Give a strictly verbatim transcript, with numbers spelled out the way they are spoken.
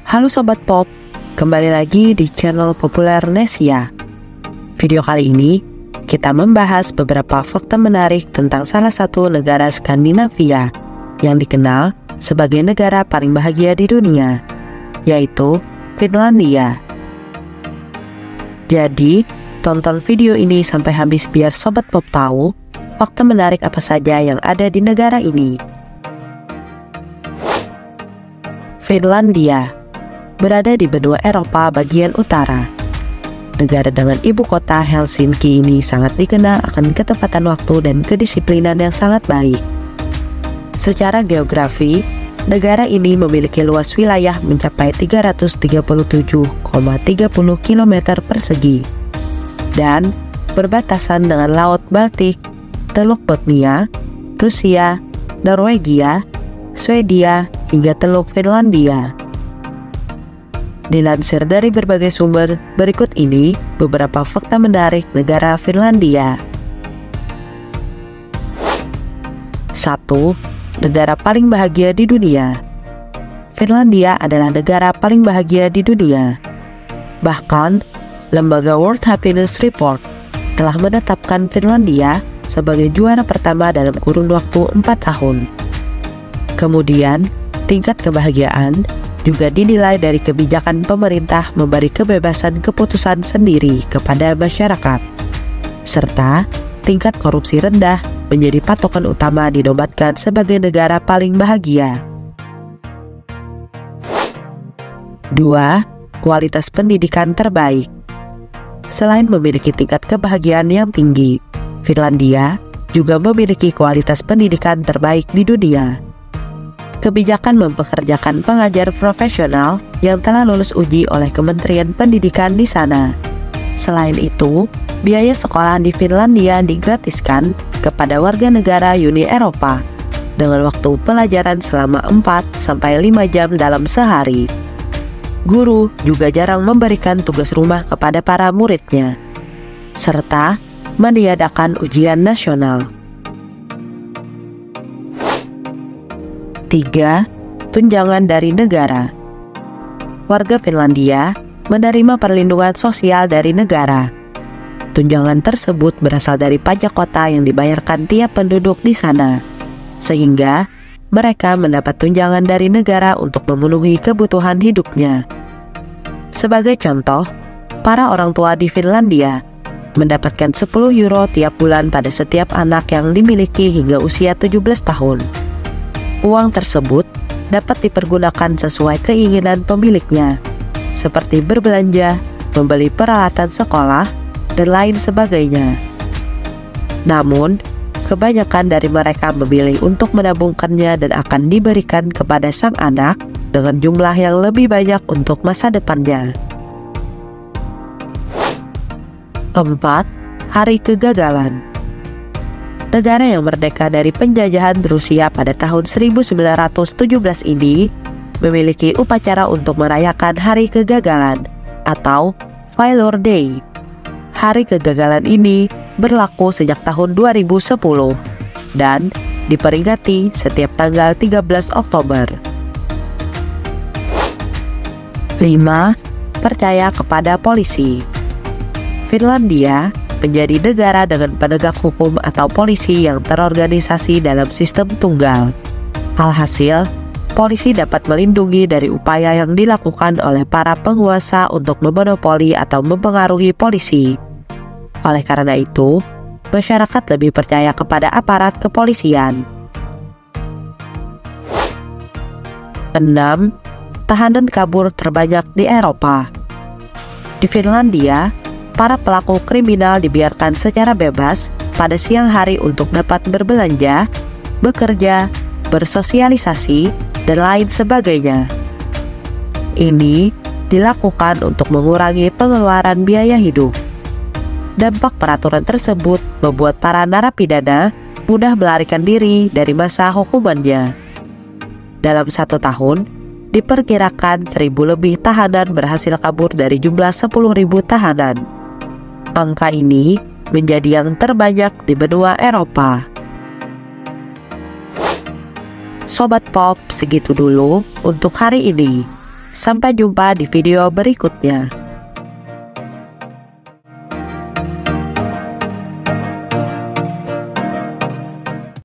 Halo Sobat Pop, kembali lagi di channel populer Nesia. Video kali ini, kita membahas beberapa fakta menarik tentang salah satu negara Skandinavia yang dikenal sebagai negara paling bahagia di dunia, yaitu Finlandia. Jadi, tonton video ini sampai habis biar Sobat Pop tahu fakta menarik apa saja yang ada di negara ini. Finlandia berada di benua Eropa bagian utara. Negara dengan ibu kota Helsinki ini sangat dikenal akan ketepatan waktu dan kedisiplinan yang sangat baik. Secara geografi, negara ini memiliki luas wilayah mencapai tiga ratus tiga puluh tujuh koma tiga puluh kilometer persegi dan berbatasan dengan Laut Baltik, Teluk Bothnia, Rusia, Norwegia, Swedia, hingga Teluk Finlandia. Dilansir dari berbagai sumber, berikut ini beberapa fakta menarik negara Finlandia. satu. Negara paling bahagia di dunia. Finlandia adalah negara paling bahagia di dunia. Bahkan, lembaga World Happiness Report telah menetapkan Finlandia sebagai juara pertama dalam kurun waktu empat tahun. Kemudian, tingkat kebahagiaan juga dinilai dari kebijakan pemerintah memberi kebebasan keputusan sendiri kepada masyarakat, serta tingkat korupsi rendah menjadi patokan utama dinobatkan sebagai negara paling bahagia. dua. Kualitas pendidikan terbaik. Selain memiliki tingkat kebahagiaan yang tinggi, Finlandia juga memiliki kualitas pendidikan terbaik di dunia. Kebijakan mempekerjakan pengajar profesional yang telah lulus uji oleh Kementerian Pendidikan di sana. Selain itu, biaya sekolah di Finlandia digratiskan kepada warga negara Uni Eropa dengan waktu pelajaran selama empat sampai lima jam dalam sehari. Guru juga jarang memberikan tugas rumah kepada para muridnya, serta meniadakan ujian nasional. tiga. Tunjangan dari negara. Warga Finlandia menerima perlindungan sosial dari negara. Tunjangan tersebut berasal dari pajak kota yang dibayarkan tiap penduduk di sana, sehingga mereka mendapat tunjangan dari negara untuk memenuhi kebutuhan hidupnya. Sebagai contoh, para orang tua di Finlandia mendapatkan sepuluh euro tiap bulan pada setiap anak yang dimiliki hingga usia tujuh belas tahun. Uang tersebut dapat dipergunakan sesuai keinginan pemiliknya, seperti berbelanja, membeli peralatan sekolah, dan lain sebagainya. Namun, kebanyakan dari mereka memilih untuk menabungkannya dan akan diberikan kepada sang anak dengan jumlah yang lebih banyak untuk masa depannya. empat. Hari Kegagalan. Negara yang merdeka dari penjajahan Rusia pada tahun seribu sembilan ratus tujuh belas ini memiliki upacara untuk merayakan Hari Kegagalan atau Failure Day. Hari Kegagalan ini berlaku sejak tahun dua ribu sepuluh dan diperingati setiap tanggal tiga belas Oktober. lima. Percaya kepada polisi. Finlandia menjadi negara dengan penegak hukum atau polisi yang terorganisasi dalam sistem tunggal. Alhasil, polisi dapat melindungi dari upaya yang dilakukan oleh para penguasa untuk memonopoli atau mempengaruhi polisi. Oleh karena itu, masyarakat lebih percaya kepada aparat kepolisian. enam. Tahanan kabur terbanyak di Eropa. Di Finlandia, para pelaku kriminal dibiarkan secara bebas pada siang hari untuk dapat berbelanja, bekerja, bersosialisasi, dan lain sebagainya. Ini dilakukan untuk mengurangi pengeluaran biaya hidup. Dampak peraturan tersebut membuat para narapidana mudah melarikan diri dari masa hukumannya. Dalam satu tahun, diperkirakan seribu lebih tahanan berhasil kabur dari jumlah sepuluh ribu tahanan. Angka ini menjadi yang terbanyak di benua Eropa. Sobat Pop, segitu dulu untuk hari ini. Sampai jumpa di video berikutnya.